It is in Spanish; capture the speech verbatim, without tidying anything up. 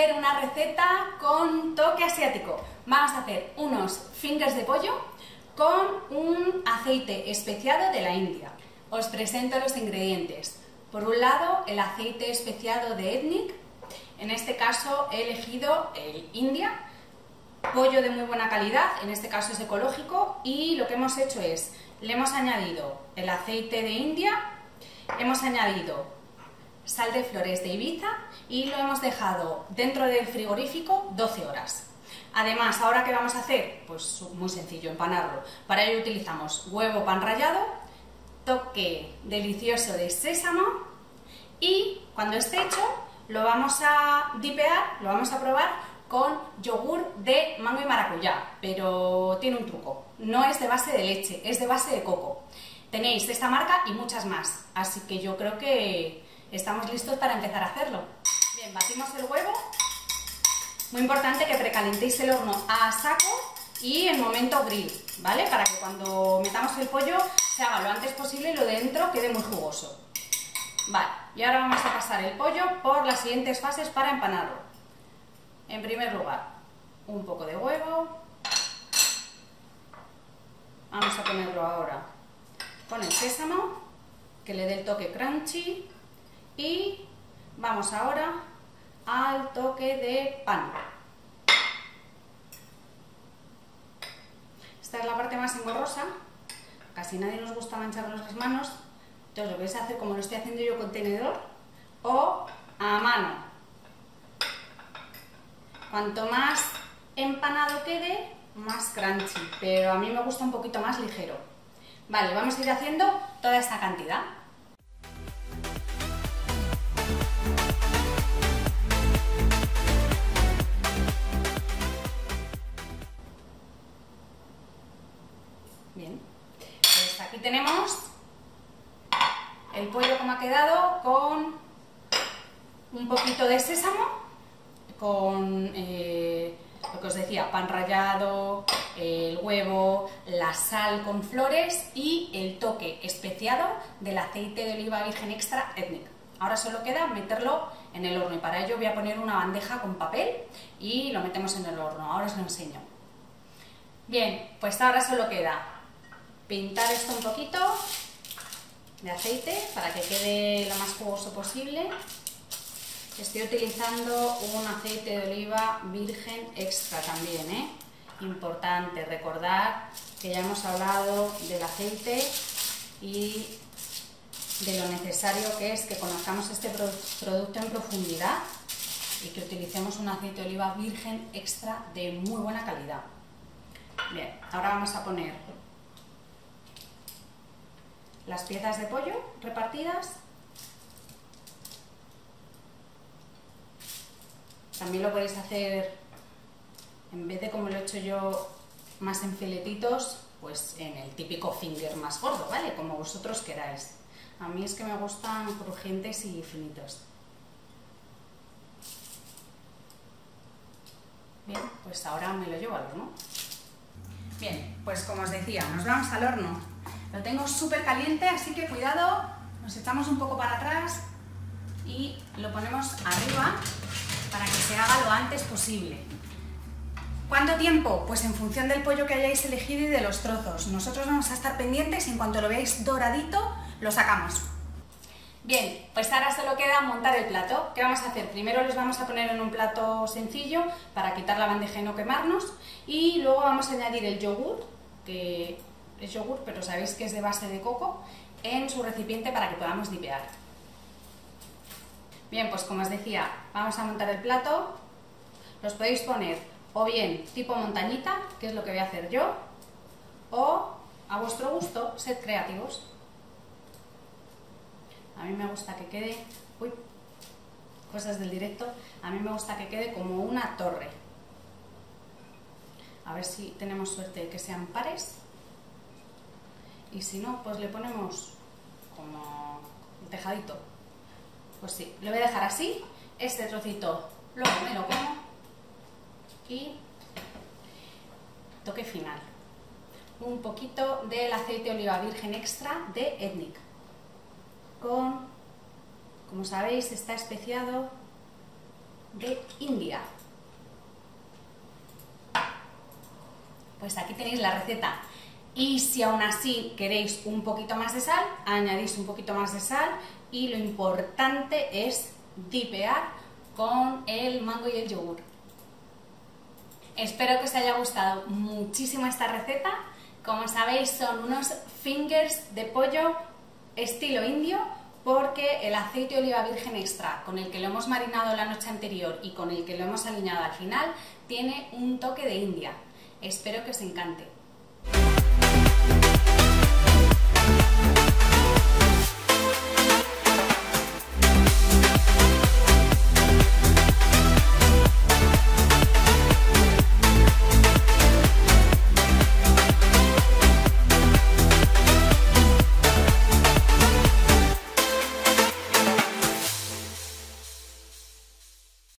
hacer una receta con toque asiático. Vamos a hacer unos fingers de pollo con un aceite especiado de la India. Os presento los ingredientes. Por un lado, el aceite especiado de Ethnic. En este caso he elegido el India. Pollo de muy buena calidad, en este caso es ecológico, y lo que hemos hecho es, le hemos añadido el aceite de India, hemos añadido sal de flores de Ibiza y lo hemos dejado dentro del frigorífico doce horas. Además, ¿ahora qué vamos a hacer? Pues muy sencillo, empanarlo. Para ello utilizamos huevo pan rallado, toque delicioso de sésamo y cuando esté hecho lo vamos a dipear, lo vamos a probar con yogur de mango y maracuyá, pero tiene un truco, no es de base de leche, es de base de coco. Tenéis de esta marca y muchas más, así que yo creo que estamos listos para empezar a hacerlo. Bien, batimos el huevo, muy importante que precalentéis el horno a saco y en momento grill, ¿vale? Para que cuando metamos el pollo se haga lo antes posible y lo de dentro quede muy jugoso. Vale, y ahora vamos a pasar el pollo por las siguientes fases para empanarlo. En primer lugar, un poco de huevo. Vamos a ponerlo ahora con el sésamo, que le dé el toque crunchy. Y vamos ahora al toque de pan. Esta es la parte más engorrosa. Casi nadie nos gusta mancharnos las manos. Entonces lo vais a hacer como lo estoy haciendo yo con tenedor o a mano. Cuanto más empanado quede, más crunchy, pero a mí me gusta un poquito más ligero. Vale, vamos a ir haciendo toda esta cantidad. Bien, pues aquí tenemos el pollo como ha quedado con un poquito de sésamo, con eh, lo que os decía, pan rallado, el huevo, la sal con flores y el toque especiado del aceite de oliva virgen extra Ethnic. Ahora solo queda meterlo en el horno y para ello voy a poner una bandeja con papel y lo metemos en el horno. Ahora os lo enseño. Bien, pues ahora solo queda pintar esto un poquito de aceite para que quede lo más jugoso posible. Estoy utilizando un aceite de oliva virgen extra también, ¿eh? Importante recordar que ya hemos hablado del aceite y de lo necesario que es que conozcamos este producto en profundidad y que utilicemos un aceite de oliva virgen extra de muy buena calidad. Bien, ahora vamos a poner las piezas de pollo repartidas. También lo podéis hacer, en vez de como lo he hecho yo, más en filetitos, pues en el típico finger más gordo, ¿vale? Como vosotros queráis. A mí es que me gustan crujientes y finitos. Bien, pues ahora me lo llevo al horno. Bien, pues como os decía, nos vamos al horno. Lo tengo súper caliente, así que cuidado, nos echamos un poco para atrás y lo ponemos arriba para que se haga lo antes posible. ¿Cuánto tiempo? Pues en función del pollo que hayáis elegido y de los trozos. Nosotros vamos a estar pendientes y en cuanto lo veáis doradito, lo sacamos. Bien, pues ahora solo queda montar el plato. ¿Qué vamos a hacer? Primero les vamos a poner en un plato sencillo para quitar la bandeja y no quemarnos y luego vamos a añadir el yogur, que es yogur pero sabéis que es de base de coco, en su recipiente para que podamos dipear. Bien, pues como os decía, vamos a montar el plato. Los podéis poner o bien tipo montañita, que es lo que voy a hacer yo, o a vuestro gusto, sed creativos. A mí me gusta que quede, uy, cosas del directo, a mí me gusta que quede como una torre. A ver si tenemos suerte de que sean pares. Y si no, pues le ponemos como un tejadito. Pues sí, lo voy a dejar así. Este trocito luego me lo como. Y toque final. Un poquito del aceite de oliva virgen extra de Ethnic. Con, como sabéis, está especiado de India. Pues aquí tenéis la receta. Y si aún así queréis un poquito más de sal, añadís un poquito más de sal y lo importante es dipear con el mango y el yogur. Espero que os haya gustado muchísimo esta receta. Como sabéis, son unos fingers de pollo estilo indio, porque el aceite de oliva virgen extra con el que lo hemos marinado la noche anterior y con el que lo hemos aliñado al final tiene un toque de India. Espero que os encante.